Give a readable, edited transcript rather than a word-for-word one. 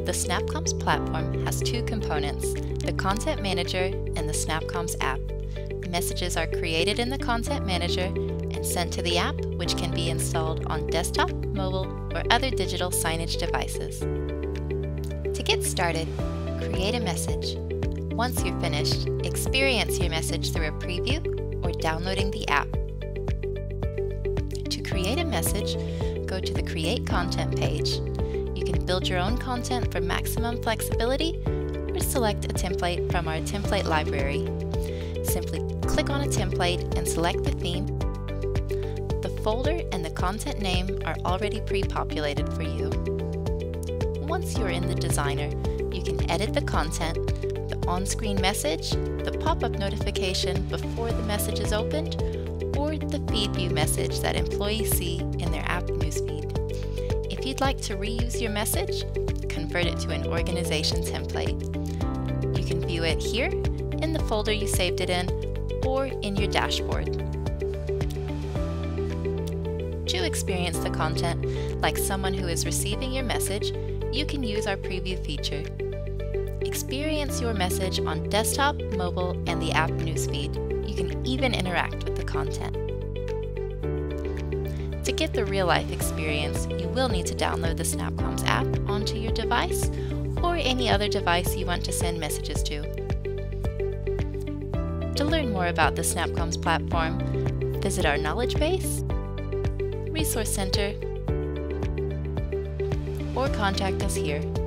The SnapComms Platform has two components, the Content Manager and the SnapComms app. Messages are created in the Content Manager and sent to the app, which can be installed on desktop, mobile, or other digital signage devices. To get started, create a message. Once you're finished, experience your message through a preview or downloading the app. To create a message, go to the Create Content page. You can build your own content for maximum flexibility or select a template from our template library. Simply click on a template and select the theme. The folder and the content name are already pre-populated for you. Once you're in the designer, you can edit the content, the on-screen message, the pop-up notification before the message is opened, or the feed view message that employees see in their app newsfeed. If you'd like to reuse your message, convert it to an organization template. You can view it here, in the folder you saved it in, or in your dashboard. To experience the content like someone who is receiving your message, you can use our preview feature. Experience your message on desktop, mobile, and the app newsfeed. You can even interact with the content. To get the real-life experience, you will need to download the SnapComms app onto your device or any other device you want to send messages to. To learn more about the SnapComms platform, visit our knowledge base, Resource Center, or contact us here.